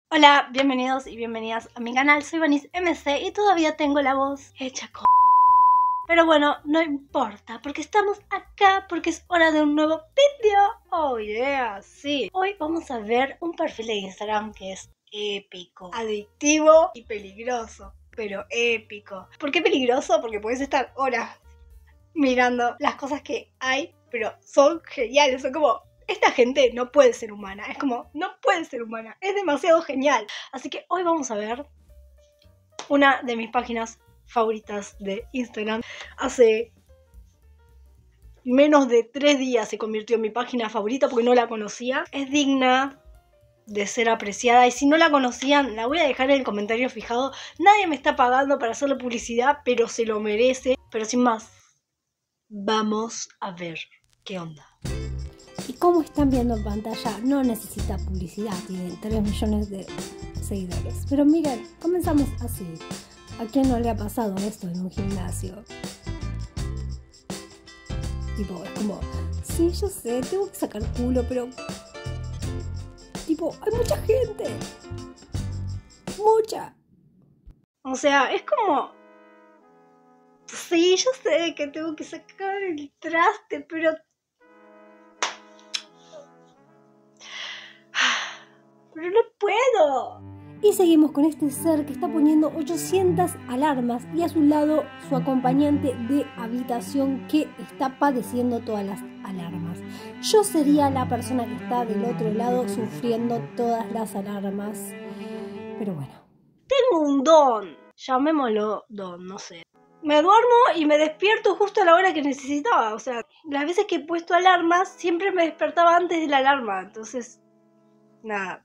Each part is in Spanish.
Hola, bienvenidos y bienvenidas a mi canal, soy Vanis MC y todavía tengo la voz hecha con... Pero bueno, no importa, porque estamos acá, porque es hora de un nuevo vídeo. Oh yeah, sí. Hoy vamos a ver un perfil de Instagram que es épico, adictivo y peligroso, pero épico. ¿Por qué peligroso? Porque puedes estar horas mirando las cosas que hay, pero son geniales, son como... Esta gente no puede ser humana, es como, no puede ser humana, es demasiado genial. Así que hoy vamos a ver una de mis páginas favoritas de Instagram. Hace menos de 3 días se convirtió en mi página favorita porque no la conocía. Es digna de ser apreciada y si no la conocían, la voy a dejar en el comentario fijado. Nadie me está pagando para hacerle publicidad, pero se lo merece. Pero sin más, vamos a ver qué onda. Y como están viendo en pantalla, no necesita publicidad, tiene 3 millones de seguidores. Pero miren, comenzamos así. ¿A quién no le ha pasado esto en un gimnasio? Tipo, es como, sí, yo sé, tengo que sacar culo, pero... Tipo, hay mucha gente. Mucha. O sea, es como... Sí, yo sé que tengo que sacar el traste, pero... Pero no puedo. Y seguimos con este ser que está poniendo 800 alarmas y a su lado su acompañante de habitación que está padeciendo todas las alarmas. Yo sería la persona que está del otro lado sufriendo todas las alarmas. Pero bueno. Tengo un don, llamémoslo don, no sé. Me duermo y me despierto justo a la hora que necesitaba. O sea, las veces que he puesto alarmas siempre me despertaba antes de la alarma. Entonces, nada.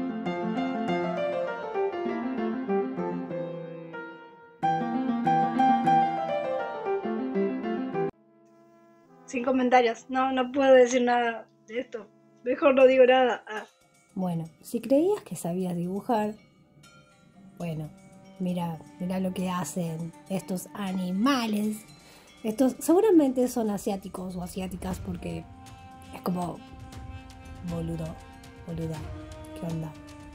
Sin comentarios. No puedo decir nada de esto. Mejor no digo nada. Bueno, si creías que sabías dibujar, bueno, mira lo que hacen estos animales. Estos seguramente son asiáticos o asiáticas porque es como boluda, ¿qué onda?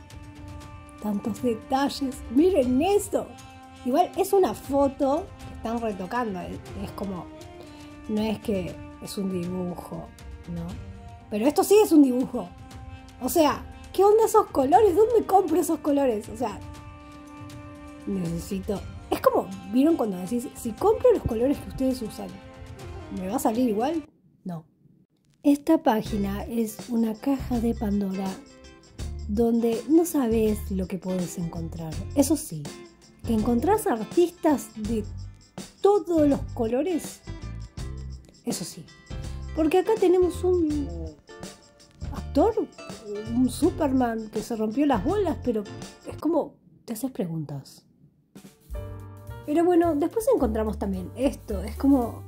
Tantos detalles, miren eso. Igual es una foto que están retocando, es como, no es que es un dibujo, ¿no? Pero esto sí es un dibujo. O sea, ¿qué onda esos colores? ¿Dónde compro esos colores? O sea, necesito... Es como, ¿vieron cuando decís, si compro los colores que ustedes usan, ¿me va a salir igual? No. Esta página es una caja de Pandora donde no sabes lo que puedes encontrar. Eso sí, que encontrás artistas de todos los colores, eso sí. Porque acá tenemos un actor, un Superman que se rompió las bolas, pero es como, te haces preguntas. Pero bueno, después encontramos también esto, es como,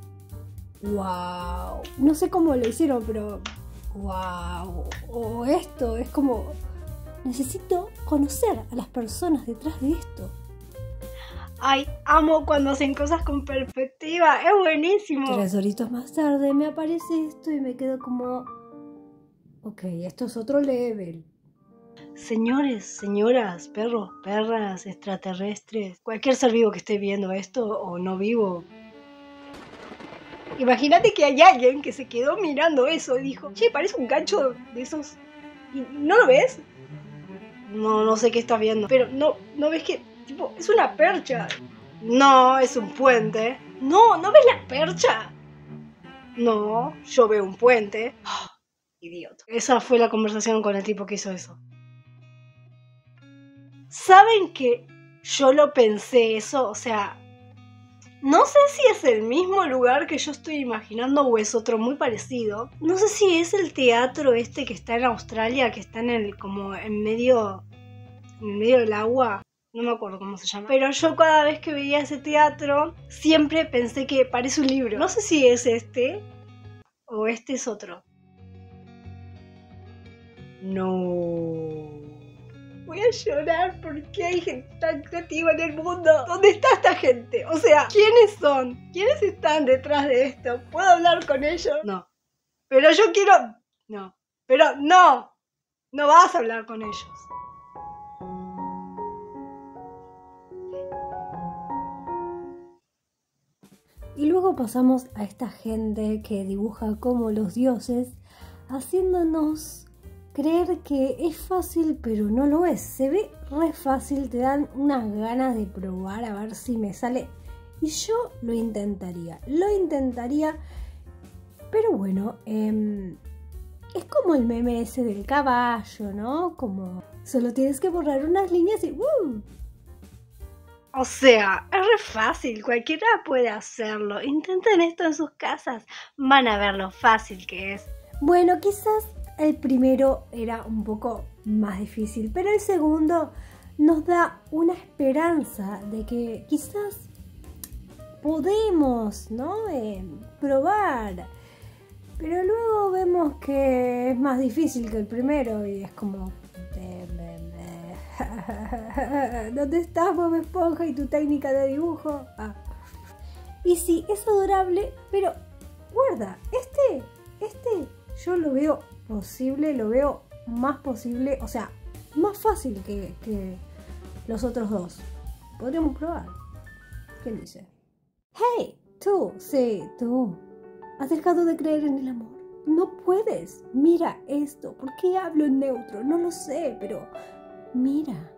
wow, no sé cómo lo hicieron, pero wow, o esto, es como, necesito conocer a las personas detrás de esto. Ay, amo cuando hacen cosas con perspectiva, es buenísimo. 3 horitos más tarde me aparece esto y me quedo como, ok, esto es otro level. Señores, señoras, perros, perras, extraterrestres, cualquier ser vivo que esté viendo esto o no vivo. Imagínate que hay alguien que se quedó mirando eso y dijo, che, parece un gancho de esos. ¿Y no lo ves? No sé qué estás viendo. Pero no ves que, tipo, es una percha. No, es un puente. ¿No ves la percha? No, yo veo un puente. Oh, idiota. Esa fue la conversación con el tipo que hizo eso. ¿Saben que yo lo pensé eso? O sea, no sé si es el mismo lugar que yo estoy imaginando o es otro muy parecido. No sé si es el teatro este que está en Australia, que está en el, como en medio del agua. No me acuerdo cómo se llama. Pero yo cada vez que veía ese teatro, siempre pensé que parece un libro. No sé si es este o este es otro. No. Voy a llorar porque hay gente tan creativa en el mundo. ¿Dónde está esta gente? O sea, ¿quiénes son? ¿Quiénes están detrás de esto? ¿Puedo hablar con ellos? No. Pero yo quiero... No. Pero no. No vas a hablar con ellos. Y luego pasamos a esta gente que dibuja como los dioses, haciéndonos creer que es fácil, pero no lo es. Se ve re fácil, te dan unas ganas de probar a ver si me sale. Y yo lo intentaría, pero bueno, es como el meme ese del caballo, ¿no? Como solo tienes que borrar unas líneas y ¡woo! O sea, es re fácil, cualquiera puede hacerlo. Intenten esto en sus casas, van a ver lo fácil que es. Bueno, quizás el primero era un poco más difícil, pero el segundo nos da una esperanza de que quizás podemos, ¿no? Probar. Pero luego vemos que es más difícil que el primero y es como... ¿Dónde estás, Bob Esponja, y tu técnica de dibujo? Ah. Y sí, es adorable, pero guarda, este yo lo veo posible, lo veo más posible, o sea, más fácil que los otros dos. Podríamos probar. ¿Quién dice? ¡Hey! Tú, sí, tú. ¿Has dejado de creer en el amor? No puedes. Mira esto. ¿Por qué hablo en neutro? No lo sé, pero mira.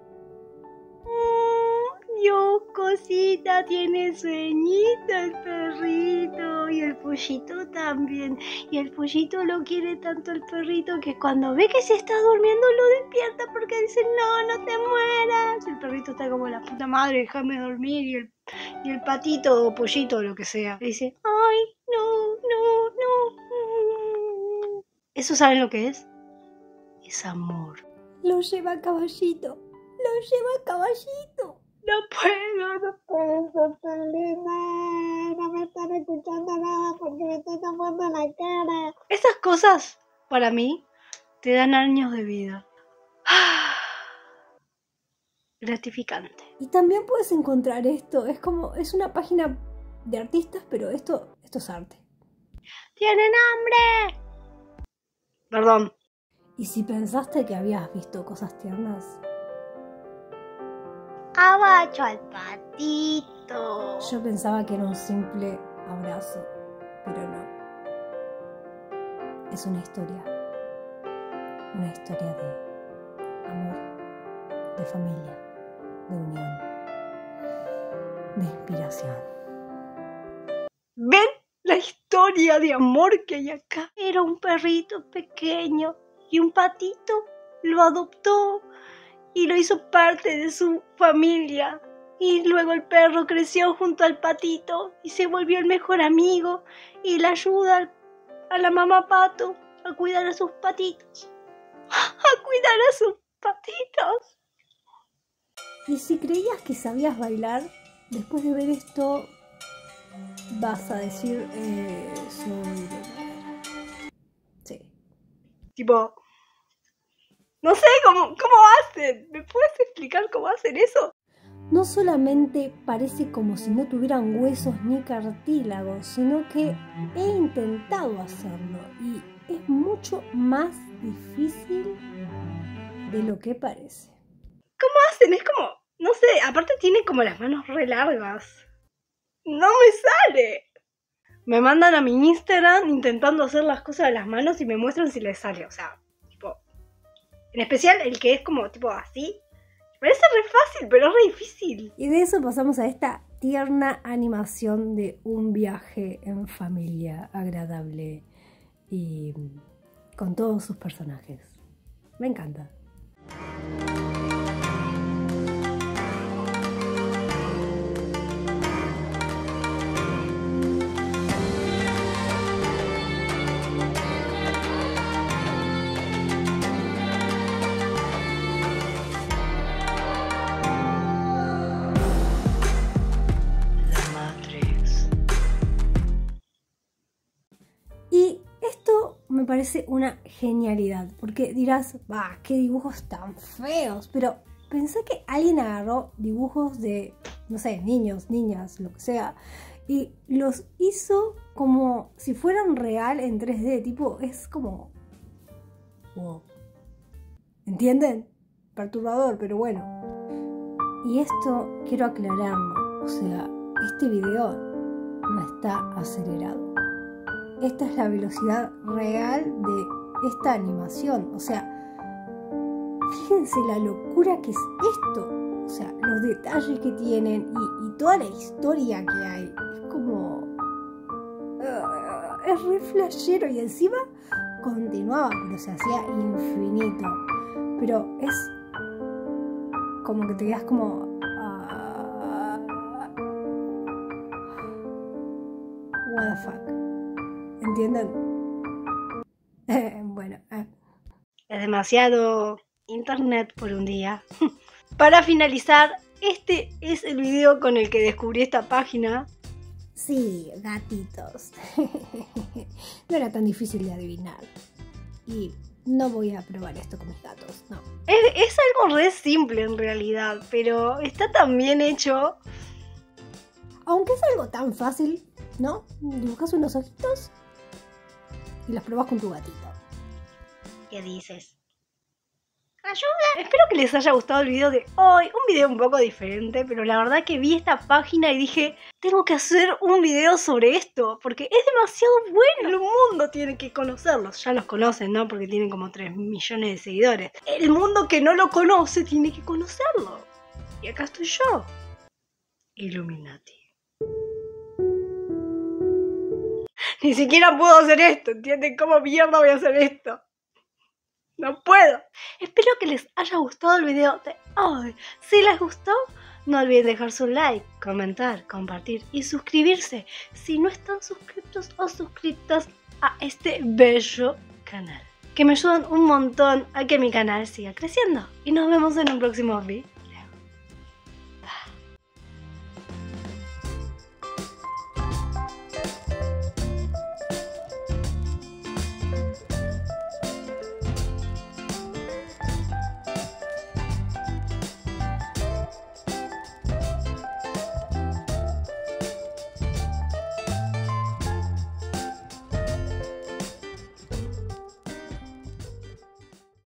Yo, cosita, tiene sueñito el perrito y el pollito también. Y el pollito lo quiere tanto el perrito que cuando ve que se está durmiendo lo despierta porque dice, no te mueras. El perrito está como la puta madre, déjame dormir. Y el patito o pollito o lo que sea le dice, ay, no. ¿Eso saben lo que es? Es amor. Lo lleva a caballito. No puedo ser linda. No me están escuchando nada porque me estoy tapando la cara. Esas cosas, para mí, te dan años de vida. Gratificante. Y también puedes encontrar esto. Es una página de artistas, pero esto es arte. ¡Tienen hambre! Perdón. ¿Y si pensaste que habías visto cosas tiernas? Abacho al patito. Yo pensaba que era un simple abrazo, pero no. Es una historia de amor, de familia, de unión, de inspiración. ¿Ven la historia de amor que hay acá? Era un perrito pequeño y un patito lo adoptó y lo hizo parte de su familia. Y luego el perro creció junto al patito y se volvió el mejor amigo y le ayuda a la mamá pato a cuidar a sus patitos. Y si creías que sabías bailar, después de ver esto vas a decir, soy de madera. Sí. Tipo, no sé cómo hacen. ¿Me puedes explicar cómo hacen eso? No solamente parece como si no tuvieran huesos ni cartílagos, sino que he intentado hacerlo y es mucho más difícil de lo que parece. ¿Cómo hacen? Es como, no sé, aparte tienen como las manos re largas. No me sale. Me mandan a mi Instagram intentando hacer las cosas de las manos y me muestran si les sale. O sea, tipo, en especial el que es como tipo así. Parece re fácil, pero es re difícil. Y de eso pasamos a esta tierna animación de un viaje en familia agradable y con todos sus personajes. Me encanta. Y esto me parece una genialidad, porque dirás, bah, qué dibujos tan feos, pero pensé que alguien agarró dibujos de, no sé, niños, niñas, lo que sea, y los hizo como si fueran real en 3D, tipo, es como... wow. ¿Entienden? Perturbador, pero bueno. Y esto quiero aclararlo, o sea, este video no está acelerado. Esta es la velocidad real de esta animación. O sea, fíjense la locura que es esto. O sea, los detalles que tienen y toda la historia que hay. Es como... es re flashero y encima continuaba, pero se hacía infinito. Pero es como que te quedas como... what the fuck. ¿Entienden? Bueno. Es demasiado internet por un día. Para finalizar, este es el video con el que descubrí esta página. Sí, gatitos. No era tan difícil de adivinar. Y no voy a probar esto con mis gatos, no. Es algo re simple en realidad, pero está tan bien hecho. Aunque es algo tan fácil, ¿no? Dibujas unos ojitos y los probas con tu gatito. ¿Qué dices? ¡Ayuda! Espero que les haya gustado el video de hoy. Un video un poco diferente, pero la verdad que vi esta página y dije, tengo que hacer un video sobre esto, porque es demasiado bueno. El mundo tiene que conocerlos. Ya los conocen, ¿no? Porque tienen como 3 millones de seguidores. El mundo que no lo conoce tiene que conocerlo. Y acá estoy yo. Illuminati. Ni siquiera puedo hacer esto, ¿entienden? ¿Cómo mierda voy a hacer esto? No puedo. Espero que les haya gustado el video de hoy. Si les gustó, no olviden dejar su like, comentar, compartir y suscribirse si no están suscritos o suscritas a este bello canal. Que me ayudan un montón a que mi canal siga creciendo. Y nos vemos en un próximo video.